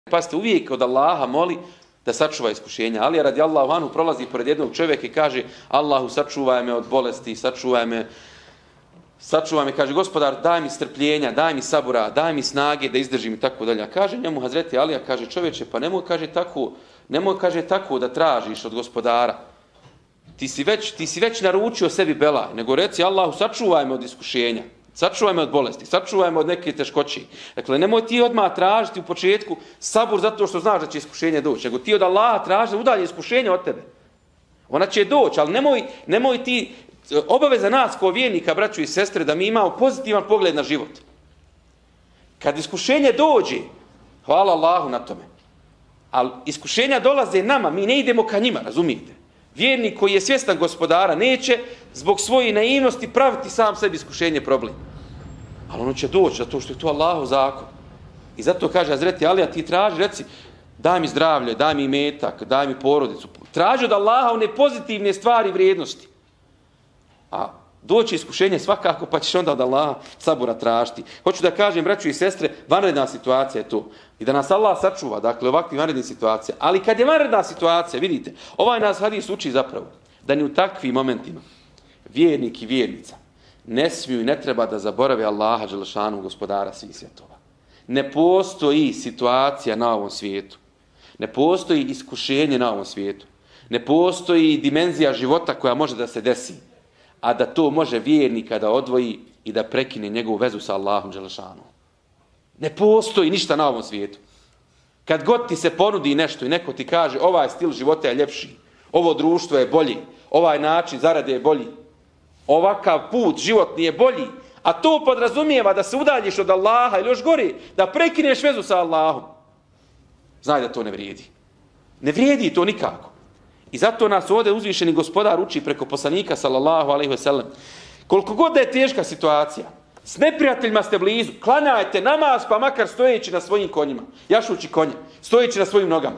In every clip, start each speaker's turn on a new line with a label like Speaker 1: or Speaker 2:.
Speaker 1: Pazite, uvijek od Allaha moli da sačuva iskušenja. Ali radijallahu anhu prolazi pored jednog čovjeka i kaže: Allahu, sačuvaj me od bolesti, sačuvaj me, kaže gospodar, daj mi strpljenja, daj mi sabura, daj mi snage da izdržim i tako dalje. Kaže njemu Hazreti Alija, kaže čovječe, pa nemoj kaže tako da tražiš od gospodara. Ti si već naručio sebi belaj, nego reci Allahu, sačuvaj me od iskušenja. Sačuvaj me od bolesti, sačuvaj me od neke teškoće. Dakle, nemoj ti odmah tražiti u početku sabur zato što znaš da će iskušenje doći, nego ti od Allaha traži da udalji iskušenje od tebe. Ona će doći, ali nemoj ti, obaveza nas kao vjernika, braćo i sestre, da mi imamo pozitivan pogled na život. Kad iskušenje dođe, hvala Allahu na tome. Ali iskušenja dolaze nama, mi ne idemo ka njima, razumijete? Vjernik koji je svjestan gospodara neće zbog svoje naivnosti praviti sam sebi iskušenje problem. Ali ono će doći zato što je to Allahov zakon. I zato kaže Hazreti Alija, ti traži, reci, daj mi zdravlje, daj mi imetak, daj mi porodicu. Traži od Allaha one pozitivne stvari i vrijednosti. A doći iskušenje svakako, pa ćeš onda od Allaha sabura tražiti. Hoću da kažem, braćo i sestre, vanredna situacija je to. I da nas Allah sačuva, dakle, ovakvih vanrednih situacija. Ali kad je vanredna situacija, vidite, ovaj nas hadis uči zapravo da ni u takvim momentima vjernik i vjernica ne smiju i ne treba da zaborave Allaha dželešanu, gospodara svih svjetova. Ne postoji situacija na ovom svijetu. Ne postoji iskušenje na ovom svijetu. Ne postoji dimenzija života koja može da se desi, a da to može vjernika da odvoji i da prekine njegovu vezu sa Allahom dželešanu. Ne postoji ništa na ovom svijetu. Kad god ti se ponudi nešto i neko ti kaže ovaj stil života je ljepši, ovo društvo je bolji, ovaj način zarade je bolji, ovakav put životni je bolji, a to podrazumijeva da se udaljiš od Allaha ili još gori, da prekineš vezu sa Allahom. Znaj da to ne vrijedi. Ne vrijedi to nikako. I zato nas ovdje uzvišeni gospodar uči preko poslanika sallallahu alejhi ve sellem. Koliko god da je teška situacija, s neprijateljima ste blizu, klanjajte namaz pa makar stojeći na svojim konjima, jašući konje, stojeći na svojim nogama.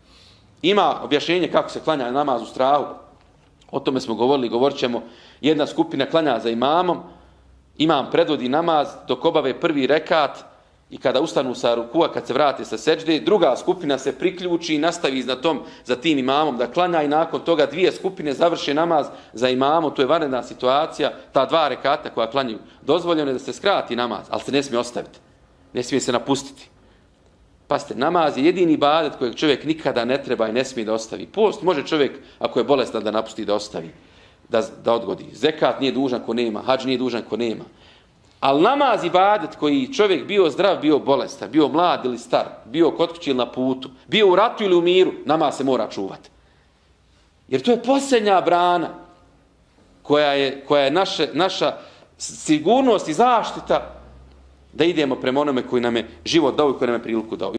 Speaker 1: Ima objašnjenje kako se klanja namaz u strahu. O tome smo govorili, govorit ćemo. Jedna skupina klanja za imamom, imam predvodi namaz dok obave prvi rekat i kada ustanu sa rukua, kad se vrate sa seđde, druga skupina se priključi i nastavi za tim imamom da klanja i nakon toga dvije skupine završe namaz za imamom. To je vanredna situacija, ta dva rekata koja klanjaju. Dozvoljeno je da se skrati namaz, ali se ne smije ostaviti. Ne smije se napustiti. Pazite, namaz je jedini ibadet kojeg čovjek nikada ne treba i ne smije da ostavi. Post može čovjek, ako je bolestan, da napusti da ostavi, da odgodi. Zekat nije dužan ko nema, hadž nije dužan ko nema. Ali namaz ibadet koji čovjek bio zdrav, bio bolestan, bio mlad ili star, bio kod kuće ili na putu, bio u ratu ili u miru, namaz se mora čuvati. Jer to je posljednja brana koja je naša sigurnost i zaštita da idemo prema onome koji nam je život dao i koji nam je priliku dao.